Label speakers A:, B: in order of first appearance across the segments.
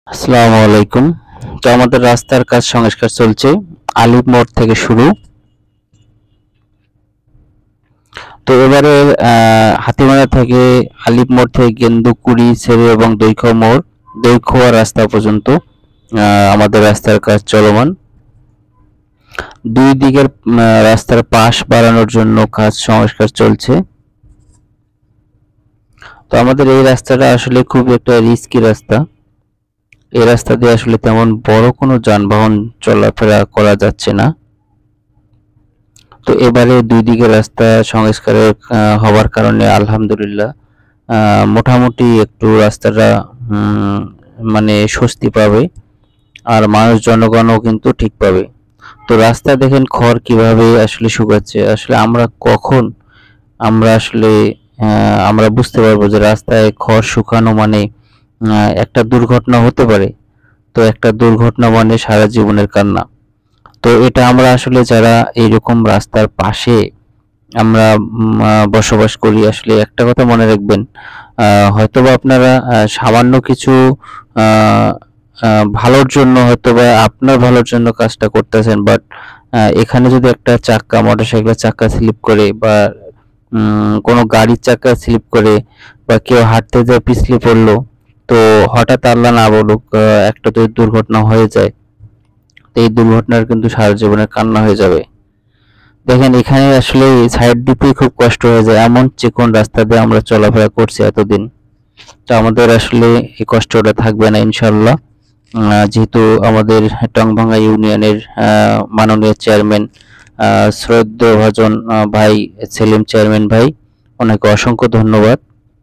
A: আসসালামু আলাইকুম। তো আমাদের রাস্তার কাজ সংস্কার চলছে। আলিপ মোড় থেকে শুরু। তো এবারে হাতিমারা থেকে আলিপ মোড় থেকে গেন্দুকুড়ি ছেড়ে এবং দৈখোয়া রাস্তা পর্যন্ত আমাদের রাস্তার কাজ চলমান। দুই দিকের রাস্তার পাশ বাড়ানোর জন্য কাজ সংস্কার চলছে। তো আমাদের এই রাস্তাটা আসলে খুব একটা রিস্কি রাস্তা। এই রাস্তা দিয়ে আসলে তেমন বড় কোনো যানবাহন চলাফেরা করা যাচ্ছে না। তো এবারে দুই দিকে রাস্তা সংস্কারের হওয়ার কারণে আলহামদুলিল্লাহ মোটামুটি একটু রাস্তাটা মানে স্বস্তি পাবে, আর মানুষ জনগণও কিন্তু ঠিক পাবে। তো রাস্তা দেখেন খড় কিভাবে আসলে শুকাচ্ছে। আসলে আমরা আসলে আমরা বুঝতে পারবো যে রাস্তায় খড় শুকানো মানে একটা দুর্ঘটনা হতে পারে। তো একটা দুর্ঘটনা মানে সারা জীবনের কান্না। তো এটা আমরা আসলে যারা এইরকম রাস্তার পাশে আমরা বসবাস করি, আসলে একটা কথা মনে রাখবেন, হয়তোবা আপনারা সামান্য কিছু আহ, ভালোর জন্য হয়তোবা আপনার ভালোর জন্য কাজটা করতেছেন, বাট এখানে যদি একটা চাক্কা মোটরসাইকেলের চাক্কা স্লিপ করে বা কোনো গাড়ির চাক্কা স্লিপ করে বা কেউ হাঁটতে যায় পিছলে পড়লো, তো হঠাৎ আল্লাহ না বলুক একটা তো দুর্ঘটনা হয়ে যায়। তো এই দুর্ঘটনার কিন্তু সারা জীবনের কান্না হয়ে যাবে। দেখেন এখানে আসলে সাইড দিতেই খুব কষ্ট হয়ে যায়, এমন চিকন রাস্তা দিয়ে আমরা চলাফেরা করছি এতদিন। তো আমাদের আসলে এই কষ্টটা থাকবে না ইনশাল্লাহ। যেহেতু আমাদের টংভাঙ্গা ইউনিয়নের মাননীয় চেয়ারম্যান শ্রদ্ধেয়ভাজন ভাই সেলিম চেয়ারম্যান ভাই, ওনাকে অসংখ্য ধন্যবাদ।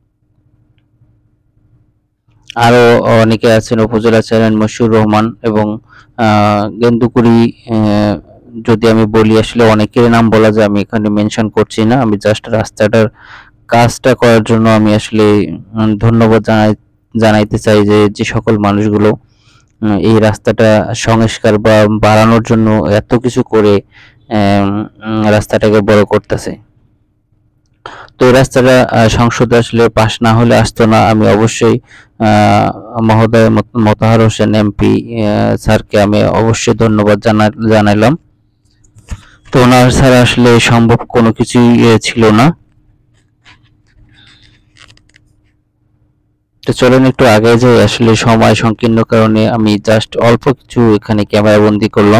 A: আরো অনেকে আছেন, উপজেলা চেয়ারম্যান মশিউর রহমান এবং গেন্দুকুড়ি, যদি আমি বলি আসলে অনেকের নাম বলা যায়, আমি এখানে মেনশন করছি না, আমি জাস্ট রাস্তাটার কাজটা করার জন্য আমি আসলে ধন্যবাদ জানাইতে চাই যে যে সকল মানুষগুলো এই রাস্তাটা সংস্কার বা বাড়ানোর জন্য এত কিছু করে রাস্তাটাকে বড় করতেছে। তো এই রাস্তাটা সংসদে আসলে পাশ না হলে আসতো না। আমি অবশ্যই মহোদয় মোতাহার হোসেন এমপি স্যারকে আমি অবশ্যই ধন্যবাদ জানাইলাম। তো ওনার ছাড়া আসলে সম্ভব কোনো কিছুই ছিল না। তো চলেন একটু আগে যাই, আসলে সময় সংকীর্ণ কারণে আমি জাস্ট অল্প কিছু এখানে ক্যামেরা বন্দি করলাম।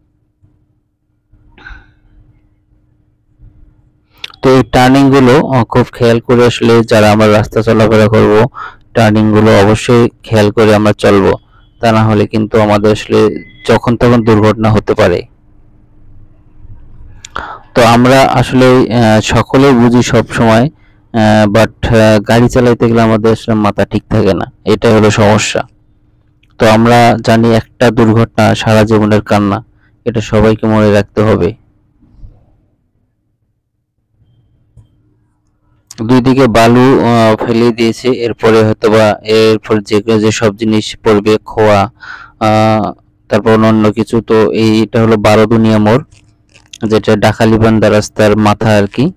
A: তো এই টার্নিং গুলো খুব খেয়াল করে আসলে যারা আমরা রাস্তা চলাফেরা করব, টার্নিং গুলো অবশ্যই খেয়াল করে আমরা চলবো, তা না হলে কিন্তু আমাদের আসলে যখন তখন দুর্ঘটনা হতে পারে। তো আমরা আসলে সকলেই বুঝি সব সময়, বাট গাড়ি চালাইতে গেলে আমাদের আসলে মাথা ঠিক থাকে না, এটা হলো সমস্যা। তো আমরা জানি একটা দুর্ঘটনা সারা জীবনের কান্না, এটা সবাইকে মনে রাখতে হবে। দুই দিকে বালু ফেলে দিয়েছে, এরপরে হয়তোবা এরপর যে সব জিনিস পড়বে, খোয়া তারপর অন্য কিছু। তো এইটা হলো বারোদুনিয়া মোড়, যেটা ডাকালিবান্ধা রাস্তার মাথা আর কি।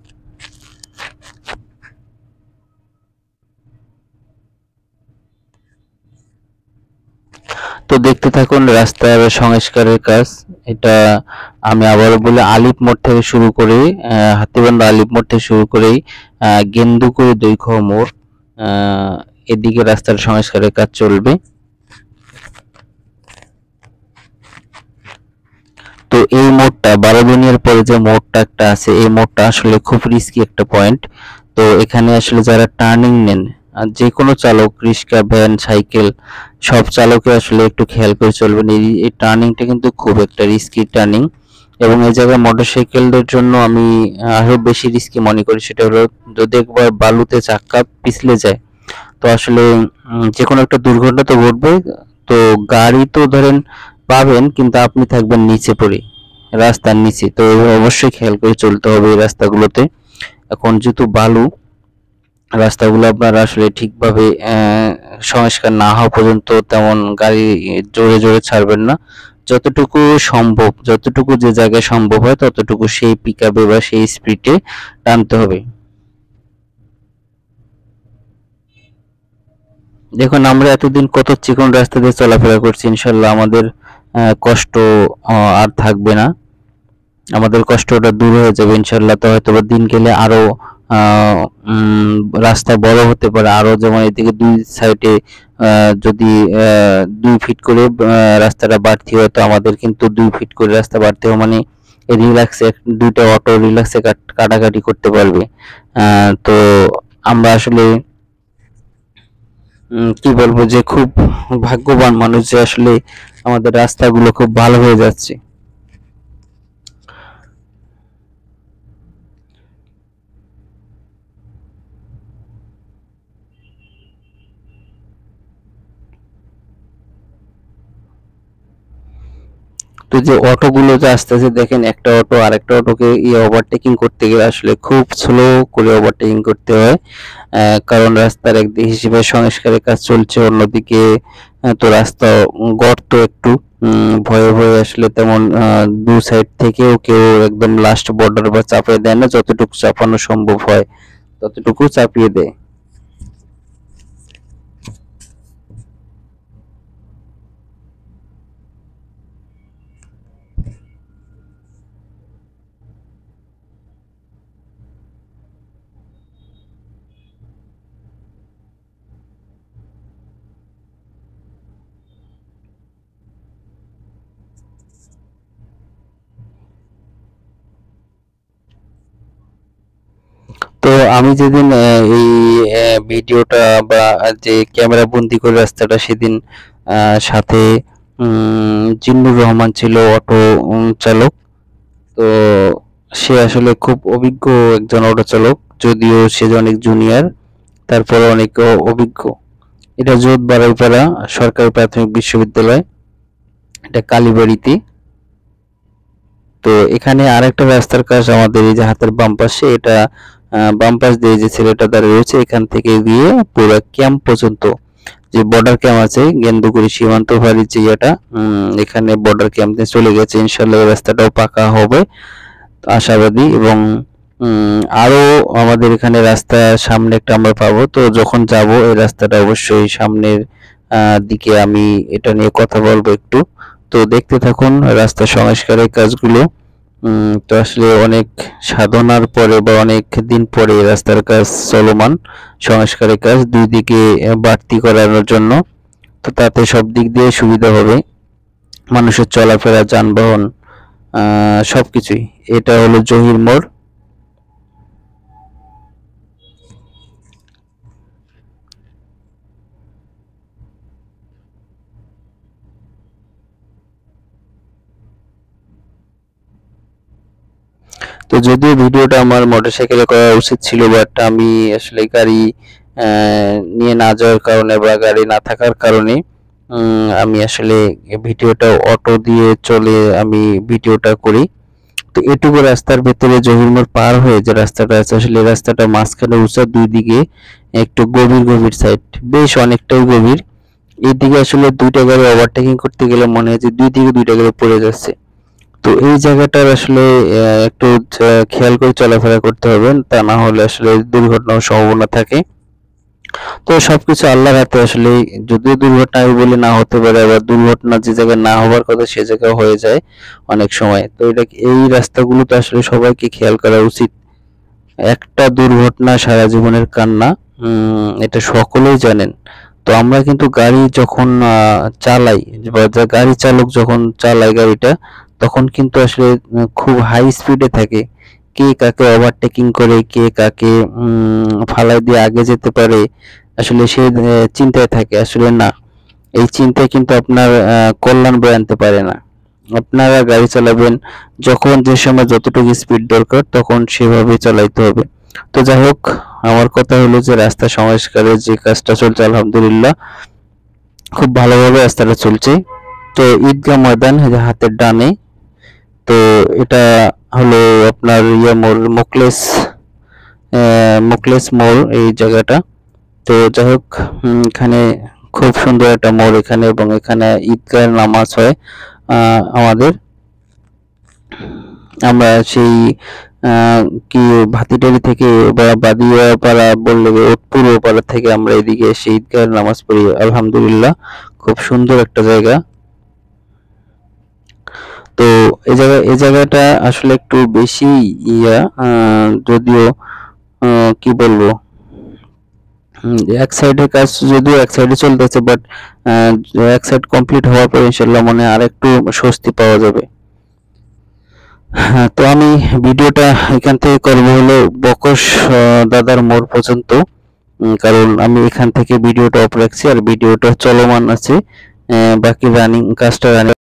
A: তো দেখতে থাকুন রাস্তার সংস্কারের কাজ। এটা আমি আবারও বলি, আলিপ মোড় থেকে শুরু করে হাতীবান্ধা আলিপ মোড় থেকে শুরু করেই গেন্দুকুড়ি দৈখোয়া মোড়, এদিকে রাস্তার সংস্কারের কাজ চলবে। তো এই মোড়টা বারোবনিয়ার পরে যে মোড়টা একটা আছে, এই মোড়টা আসলে খুব রিস্কি একটা পয়েন্ট। তো এখানে আসলে যারা টার্নিং নেন, আর যে কোনো চালক, রিক্সা, ভ্যান, সাইকেল, সব চালকে আসলে একটু খেয়াল করে চলবেন। এই টার্নিংটা কিন্তু খুব একটা রিস্কি টার্নিং, এবং এই জায়গায় মোটরসাইকেলদের জন্য আমি আরো বেশি রিস্কি মনে করি। সেটা হলো, যদি একবার বালুতে চাক্কা পিছলে যায়, তো আসলে যে কোনো একটা দুর্ঘটনা তো ঘটবে। তো গাড়ি তো ধরেন পাবেন, কিন্তু আপনি থাকবেন নিচে পড়ে, রাস্তার নিচে। তো অবশ্যই খেয়াল করে চলতে হবে এই রাস্তাগুলোতে। এখন যেহেতু বালু, রাস্তাগুলো আপনারা আসলে ঠিকভাবে সংস্কার না হওয়া পর্যন্ত তেমন গাড়ি জোরে জোরে ছাড়বেন না। যতটুকু সম্ভব, যতটুকু যে জায়গায় সম্ভব হয় ততটুকু সেই পিকআপে বা সেই স্পিডে টানতে হবে। দেখুন আমরা এতদিন কত চিকন রাস্তা দিয়ে চলাফেরা করছি, ইনশাল্লাহ আমাদের কষ্ট আর থাকবে না, আমাদের কষ্টটা দূর হয়ে যাবে ইনশাল্লাহ। তো হয়তো দিন গেলে আরো আহ, রাস্তা বড় হতে পারে আরো, যেমন এদিকে দুই সাইডে যদি 2 ফিট করে রাস্তাটা বাড়তি হয়, তো আমাদের কিন্তু 2 ফিট করে রাস্তা বাড়তে হয়, মানে রিল্যাক্সে দুইটা অটো রিল্যাক্সে কাটাকাটি করতে পারবে। তো আমরা আসলে কি বলবো যে খুব ভাগ্যবান মানুষ যে আসলে আমাদের রাস্তাগুলো খুব ভালো হয়ে যাচ্ছে। তো যে অটোগুলো যে আসতেছে দেখেন, একটা অটো আরেকটা অটোকে ওভারটেকিং করতে গেলে আসলে খুব স্লো করে ওভারটেকিং করতে হয়, কারণ রাস্তার একদিক হিসেবে সংস্কারের কাজ চলছে, অন্যদিকে তো রাস্তা গর্ত একটু ভয়ে ভয়ে আসলে তেমন দু সাইড থেকেও কেউ একদম লাস্ট বর্ডার বা চাপিয়ে দেয় না, যতটুকু চাপানো সম্ভব হয় ততটুকু চাপিয়ে দেয়। তো আমি যেদিন এই ভিডিওটা বা যে ক্যামেরা বন্দি করে রাস্তাটা সেদিন সাথে জিন্নুর রহমান ছিল অটো চালক। তো সে আসলে খুব অভিজ্ঞ একজন অটো চালক, যদিও সে অনেক জুনিয়র, তারপরে অনেক অভিজ্ঞ। এটা যোধ বাড়াইপাড়া সরকারি প্রাথমিক বিশ্ববিদ্যালয়, এটা কালীবাড়িতে। তো এখানে আরেকটা রাস্তার কাজ আমাদের এই যে হাতের বাম পাশে, এটা বাম পাশ দিয়ে যে ছেলেটা দাঁড়িয়ে রয়েছে এখান থেকে গিয়ে পুরো ক্যাম্প পর্যন্ত, যে বর্ডার ক্যাম্প আছে গেন্দুকুড়ি সীমান্ত ফাঁড়ির যে ইয়েটা, এখানে বর্ডার ক্যাম্পে চলে গেছে, ইনশাল্লাহ এই রাস্তাটাও পাকা হবে আশাবাদী। এবং আরো আমাদের এখানে রাস্তা সামনে একটা আমরা পাবো, তো যখন যাব এই রাস্তাটা অবশ্যই সামনের দিকে আমি এটা নিয়ে কথা বলবো একটু। তো দেখতে থাকুন রাস্তা সংস্কারের কাজগুলো। তো আসলে অনেক সাধনার পরে বা অনেক দিন পরে এই রাস্তার কাজ চলমান, সংস্কারের কাজ দুই দিকে বাড়তি করানোর জন্য। তো তাতে সব দিক দিয়ে সুবিধা হবে, মানুষের চলাফেরা, যানবাহন, সবকিছুই। এটা হলো জহির মোড়। তো যদিও ভিডিওটা আমার মোটরসাইকেলে করা উচিত ছিল, বাট আমি আসলে গাড়ি নিয়ে না যাওয়ার কারণে বা গাড়ি না থাকার কারণে আমি আসলে ভিডিওটা অটো দিয়ে চলে আমি ভিডিওটা করি। তো এটুকু রাস্তার ভেতরে জহিরমোড় পার হয়ে যে রাস্তাটা আছে, আসলে এই রাস্তাটা মাঝখানে উঁচা, দুই দিকে একটু গভীর গভীর সাইড, বেশ অনেকটাই গভীর। এইদিকে আসলে দুইটা গাড়ি ওভারটেকিং করতে গেলে মনে হয় যে দুই দিকে দুইটা গাড়ি পড়ে যাচ্ছে। তো এই জায়গাটার আসলে একটু খেয়াল করে চলাফেরা করতে হবে, তা না হলে আসলে দুর্ঘটনার সম্ভাবনা থাকে। তো সবকিছু আল্লাহর হাতে আসলে, যদিও দুর্ঘটনা আমি বলি না হতে পারে, আবার দুর্ঘটনা যে জায়গায় না হওয়ার কথা সে জায়গায় হয়ে যায় অনেক সময়। তো এটা এই রাস্তাগুলো তো আসলে সবাইকে খেয়াল করা উচিত। একটা দুর্ঘটনা সারা জীবনের কান্না, এটা সকলেই জানেন। তো আমরা কিন্তু গাড়ি যখন চালাই বা গাড়ি চালক যখন চালায় গাড়িটা, তখন কিন্তু আসলে খুব হাই স্পিডে থাকে, কে কাকে ওভারটেকিং করে, কে কাকে ফালাই দিয়ে আগে যেতে পারে, আসলে সে চিন্তায় থাকে। আসলে না, এই চিন্তায় কিন্তু আপনার কল্যাণ বয়ে আনতে পারে না। আপনারা গাড়ি চালাবেন যখন যে সময় যতটুকু স্পিড দরকার তখন সেভাবে চালাইতে হবে। তো যাই হোক, আমার কথা হলো যে রাস্তা সংস্কারের যে কাজটা চলছে আলহামদুলিল্লাহ খুব ভালোভাবে রাস্তাটা চলছে। তো ঈদগাহ ময়দান এই যে হাতের ডানে, তো এটা হলো আপনার ইয়া মোড়, মোকলেস মোড় এই জায়গাটা। তো যাই হোক, এখানে খুব সুন্দর একটা মোড় এখানে, এবং এখানে ঈদগাহের নামাজ হয় আমাদের। আমরা সেই কি ভাতিটারি থেকে বা বাদিয়াপাড়া বললে পূর্ব পাড়া থেকে আমরা এদিকে এসে ঈদগাহের নামাজ পড়ি। আলহামদুলিল্লাহ খুব সুন্দর একটা জায়গা। তো এই জায়গাটা আসলে একটু বেশি ইয়া, যদিও কি বলবো, এক সাইডের কাজ যদিও এক সাইডে চলতেছে, বাট এক সাইড কমপ্লিট হওয়ার পর ইনশাল্লাহ মনে আর একটু স্বস্তি পাওয়া যাবে। হ্যাঁ, তো আমি ভিডিওটা এখান থেকে করবো হলো বকশ দাদার মোড় পর্যন্ত, কারণ আমি এখান থেকে ভিডিওটা অফ রাখছি আর ভিডিওটা চলমান আছে, বাকি রানিং কাজটা রানিং